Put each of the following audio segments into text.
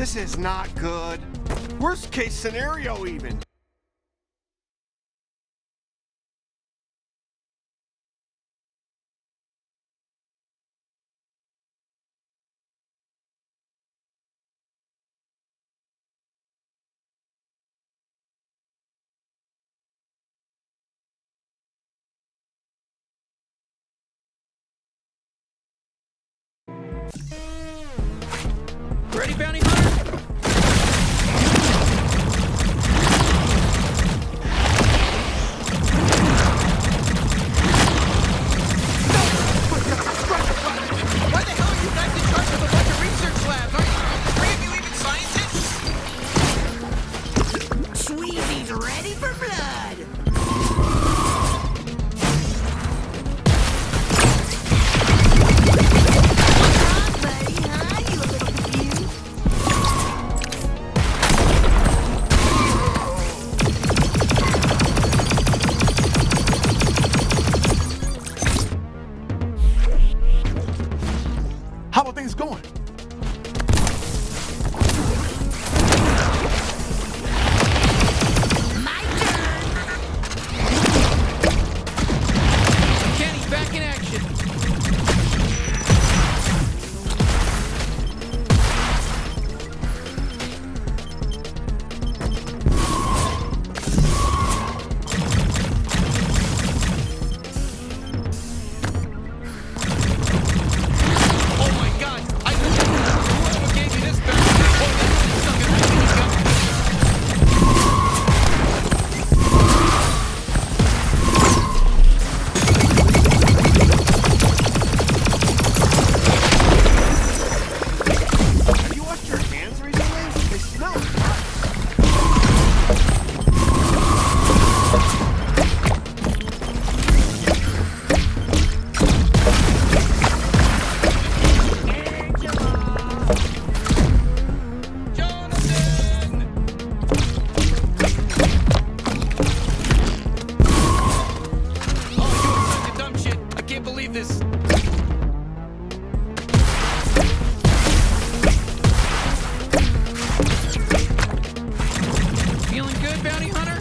This is not good. Worst case scenario, even. Ready, bounty hunter? Why the hell are you guys in charge of a bunch of research labs? Aren't three of you even scientists? Sweezy's ready for blood! How are things going? My turn! Kenny, back in action. Oh my god! Whoever gave you this bounty, boy, that really stuck in my Have you washed your hands recently? They smell hot. Jonathan! Oh, you are such a dumb shit. I can't believe this. Feeling good, bounty hunter?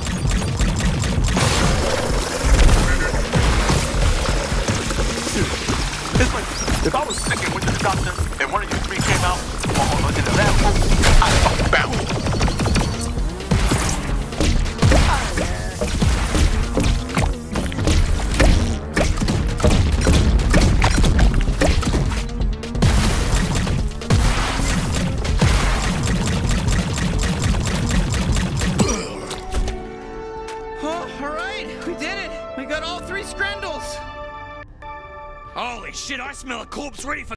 It's like, if I was sick and went to the doctor and one of you three came out in the lab room, I'd fucking bounce. Oh, all right. We did it. We got all three Scrandles. Holy shit, I smell a corpse ready for